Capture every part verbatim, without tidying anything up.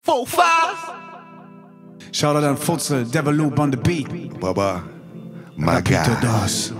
four, five. Shoutout an Fuzl Devaloop on the beat. Baba, my Rapido guy. das.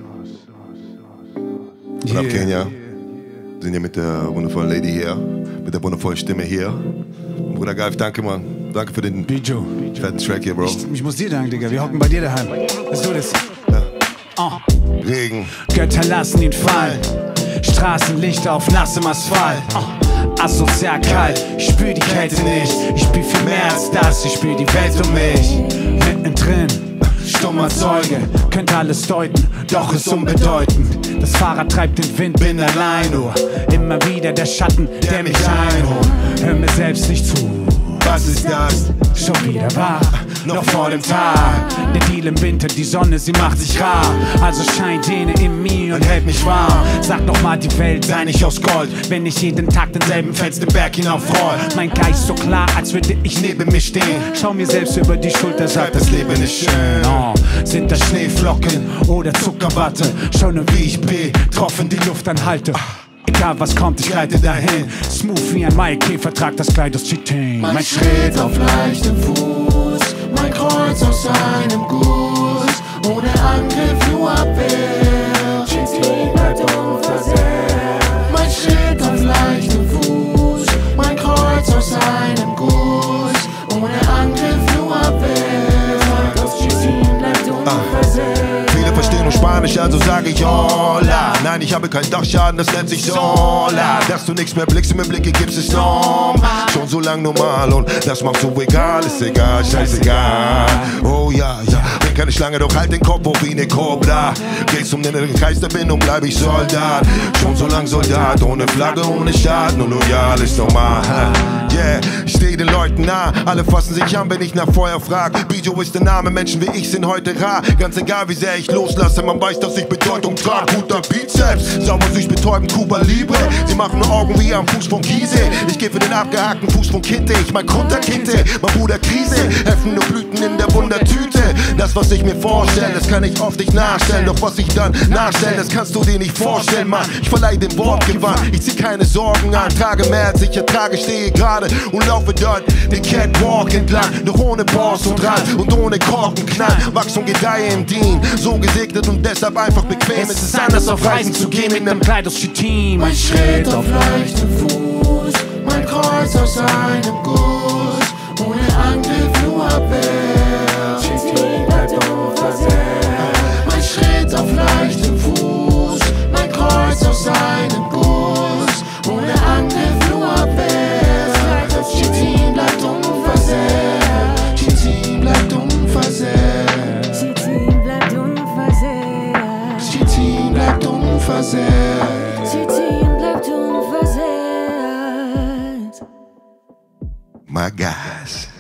Schlaf, Hier. Kenia. Wir sind hier mit der wundervollen Lady hier, mit der wundervollen Stimme hier. Bruder Galv, danke, Mann. Danke für den Bijo. fetten Track hier, Bro. Ich, ich muss dir danken, Digga. Wir hocken bei dir daheim. Let's do this. Ja. Oh. Regen. Götter lassen ihn fallen. Straßenlichter auf nassem Asphalt. Oh. Asozial kalt, ich spür die Kälte nicht. Ich spür viel mehr als das, ich spür die Welt um mich. Mittendrin, stummer Zeuge, könnte alles deuten, doch ist unbedeutend. Das Fahrrad treibt den Wind, bin allein nur. Immer wieder der Schatten, der mich einholt. Hör mir selbst nicht zu. Was ist das? Schon wieder wahr, noch vor dem Tag. Der Deal im Winter, die Sonne, sie macht sich rar. Also scheint jene in mir und hält mich warm. Sag doch mal, die Welt sei nicht aus Gold, wenn ich jeden Tag denselben Fels den Berg hinaufroll. Mein Geist so klar, als würde ich neben mir stehen. Schau mir selbst über die Schulter, sag, das Leben ist schön. Oh, sind das Schneeflocken oder Zuckerwatte? Schau nur, wie ich betroffen die Luft anhalte. Egal was kommt, ich reite dahin. Smooth wie ein Maikäfer, trag das Kleid aus Chitin. Mein Schritt auf leichtem Fuß, mein Kreuz aus einem Guss, ohne Angriff, nur Abwehr. Chitin bleibt unversehrt. Mein Schritt auf leichtem Fuß, mein Kreuz aus einem Guss, ohne Angriff, nur Abwehr. Das Chitin bleibt unversehrt. Viele verstehen nur Spanisch, also sage ich hola. Nein, ich habe keinen Dachschaden, das nennt sich Sola. Dass du nichts mehr blickst und mir Blicke gibst, ist normal. Schon so lang normal und das macht so egal, ist egal, scheißegal. Oh ja, ja, bin keine Schlange, doch halt den Kopf hoch wie ne Cobra. Gehst um den inneren Kreis der Bindung, bleib ich Soldat. Schon so lang Soldat, ohne Flagge, ohne Staat, nur loyal ist normal. Yeah, ich steh den Leuten nah, alle fassen sich an, wenn ich nach Feuer frag. Bijo ist der Name, Menschen wie ich sind heute rar. Ganz egal wie sehr ich loslasse, man weiß, dass ich Bedeutung trage. Guter Bizeps, sauber süß betäubend, Cuba Libre. Sie machen nur Augen wie am Fuß von Diese. Ich geh für den abgehackten Fuß von Kinte, ich mein Kunterkinte, mein Bruder Krise. Helfen nur Blüten in der Wundertüte. Das, was ich mir vorstelle, das kann ich oft nicht nachstellen. Doch was ich dann nachstelle, das kannst du dir nicht vorstellen, Mann. Ich verleih dem Wort Gewann, ich zieh keine Sorgen an. Trage mehr als ich ertrage, stehe gerade und laufe dort den Catwalk entlang. Doch ohne Boss und Rand und ohne Korkenknall. Wachs und gedeihe im Dien, so gesegnet und deshalb einfach bequem. Es ist anders auf Reisen zu gehen in einem Kleid aus Chitin. Mein Schritt auf leichtem Fuß, mein Kreuz aus einem Guss, ohne Angriff, nur Abwehr. Chitin bleibt unversehrt. Mein Schritt auf leichtem Fuß, mein Kreuz aus einem Guss, ohne Angriff, nur Abwehr. Das Chitin bleibt unversehrt. Chitin bleibt unversehrt. Chitin bleibt unversehrt. Chitin bleibt unversehrt. Chitin bleibt unversehrt. My guys.